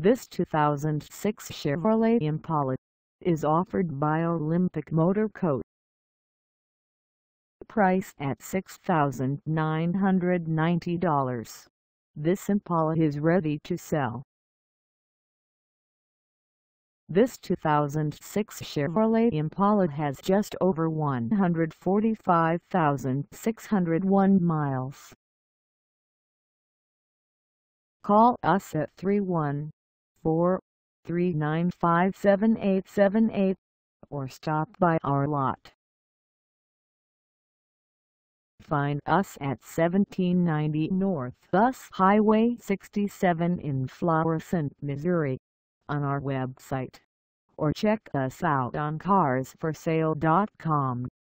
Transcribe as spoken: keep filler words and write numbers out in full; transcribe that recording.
This two thousand six Chevrolet Impala is offered by Olympic Motor Co. Price at six thousand nine hundred ninety dollars. This Impala is ready to sell. This two thousand six Chevrolet Impala has just over one hundred forty-five thousand six hundred one miles. Call us at three one four, three nine five, seven eight seven eight or stop by our lot. Find us at seventeen ninety North Bus Highway sixty-seven in Florissant, Missouri, on our website, or check us out on cars for sale dot com.